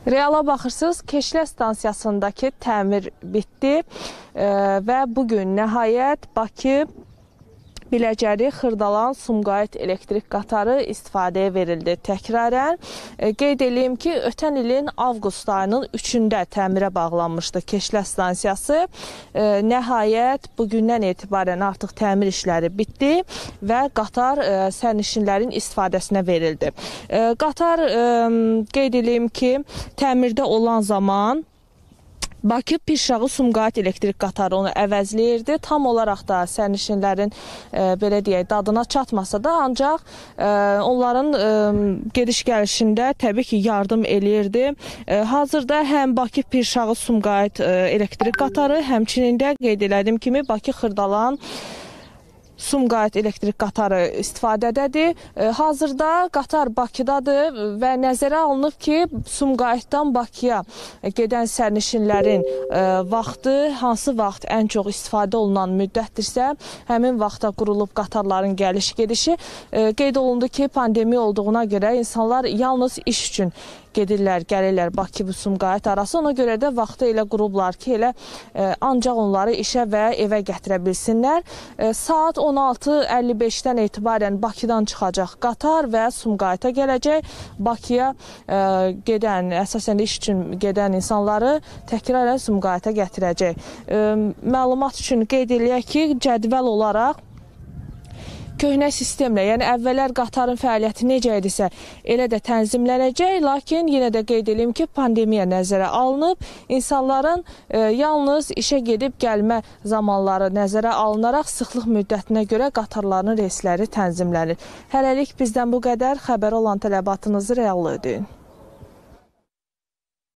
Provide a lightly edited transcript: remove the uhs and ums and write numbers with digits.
Reala baxırsınız, Keşlə stansiyasındakı təmir bitdi və bugün nəhayət Bakı Biləcəri Xırdalan Sumqayıt elektrik qatarı istifadəyə verildi təkrarən. Qeyd edeyim ki, ötən ilin avqust ayının 3-də təmirə bağlanmışdı Keşlə stansiyası. Nəhayət bugündən etibarən artıq təmir işləri bitdi və qatar sərnişinlərin istifadəsinə verildi. Qatar qeyd edeyim ki, təmirdə olan zaman Bakı Pirşağı Sumqayıt elektrik qatarı onu əvəzləyirdi. Tam olaraq da sərnişinlərin belə deyək, dadına çatmasa da, ancaq onların gediş-gəlişində təbii ki, yardım eləyirdi. Hazırda həm Bakı Pirşağı Sumqayıt elektrik qatarı, həmçinin də qeyd elədim kimi Bakı Xırdalan Sumqayıt elektrik qatarı istifadədədir. Hazırda qatar Bakıdadır və nəzərə alınıb ki, Sumqayıtdan Bakıya gedən sərnişinlərin vaxtı, hansı vaxt ən çox istifadə olunan müddətdirsə, həmin vaxtda qurulub qatarların gəliş-gedişi. Qeyd olundu ki, pandemiya olduğuna görə insanlar yalnız iş üçün gedirlər, gəlirlər Bakı-Sumqayıt arası. Ona görə də vaxtı elə qurublar ki, elə ancaq onları işə və evə gətirə bilsinlər. Saat 16:55-dən etibarən Bakıdan çıxacaq qatar və Sumqayıta gələcək. Bakıya gedən, əsasən iş üçün gedən insanları təkrarən Sumqayıta gətirəcək. Məlumat üçün qeyd eləyək ki, cədvəl olaraq köhnə sistemlə, yəni əvvəllər qatarın fəaliyyəti necə idisə, elə də tənzimlənəcək, lakin yenə də qeyd edeyim ki, pandemiya nəzərə alınıb, insanların yalnız işə gedib gəlmə zamanları nəzərə alınaraq sıxlıq müddətinə görə qatarların reysləri tənzimlənir. Hələlik bizdən bu qədər. Xəbər olan tələbatınızı reallı ödəyin.